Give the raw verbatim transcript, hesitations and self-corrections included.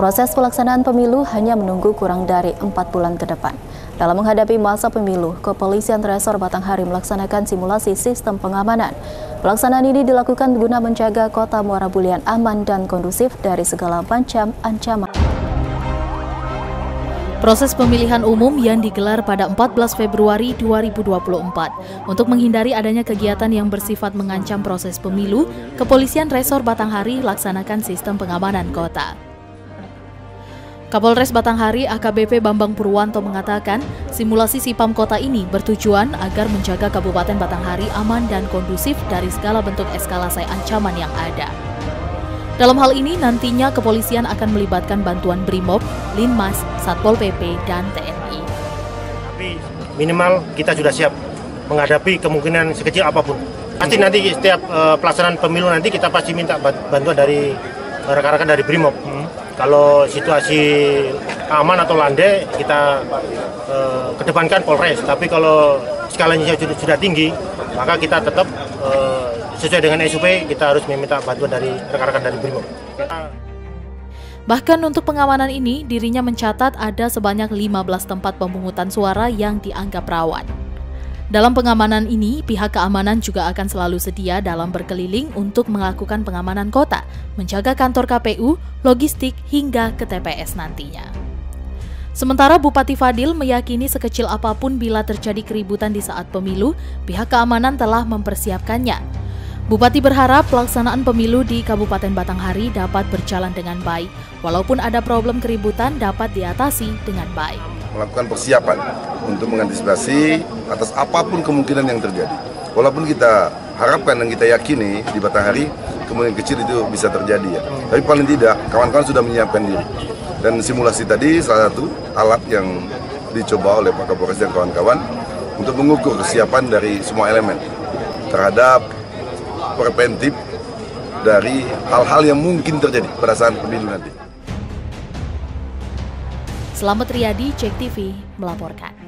Proses pelaksanaan pemilu hanya menunggu kurang dari empat bulan ke depan. Dalam menghadapi masa pemilu, Kepolisian Resor Batanghari melaksanakan simulasi sistem pengamanan. Pelaksanaan ini dilakukan guna menjaga kota Muara Bulyan aman dan kondusif dari segala macam ancaman. Proses pemilihan umum yang digelar pada empat belas Februari dua ribu dua puluh empat. Untuk menghindari adanya kegiatan yang bersifat mengancam proses pemilu, Kepolisian Resor Batanghari laksanakan sistem pengamanan kota. Kapolres Batanghari A K B P Bambang Purwanto mengatakan, simulasi Sipam kota ini bertujuan agar menjaga Kabupaten Batanghari aman dan kondusif dari segala bentuk eskalasi ancaman yang ada. Dalam hal ini nantinya kepolisian akan melibatkan bantuan Brimob, Linmas, Satpol P P, dan T N I. Tapi minimal kita sudah siap menghadapi kemungkinan sekecil apapun. Pasti nanti setiap uh, pelaksanaan pemilu nanti kita pasti minta bantuan dari rekan-rekan dari Brimob. Hmm. Kalau situasi aman atau landai, kita uh, kedepankan Polres. Tapi kalau skalanya sudah, sudah tinggi, maka kita tetap uh, sesuai dengan S O P, kita harus meminta bantuan dari rekan-rekan dari Brimob. Bahkan untuk pengamanan ini, dirinya mencatat ada sebanyak lima belas tempat pemungutan suara yang dianggap rawan. Dalam pengamanan ini, pihak keamanan juga akan selalu sedia dalam berkeliling untuk melakukan pengamanan kota, menjaga kantor K P U, logistik, hingga ke T P S nantinya. Sementara Bupati Fadil meyakini sekecil apapun bila terjadi keributan di saat pemilu, pihak keamanan telah mempersiapkannya. Bupati berharap pelaksanaan pemilu di Kabupaten Batanghari dapat berjalan dengan baik, walaupun ada problem keributan dapat diatasi dengan baik. Melakukan persiapan untuk mengantisipasi atas apapun kemungkinan yang terjadi. Walaupun kita harapkan dan kita yakini di Batanghari kemungkinan kecil itu bisa terjadi ya. Tapi paling tidak kawan-kawan sudah menyiapkan diri. Dan simulasi tadi salah satu alat yang dicoba oleh Pak Kapolres dan kawan-kawan untuk mengukur kesiapan dari semua elemen terhadap preventif dari hal-hal yang mungkin terjadi pada saat pemilu nanti. Selamat Riyadi, Cek T V melaporkan.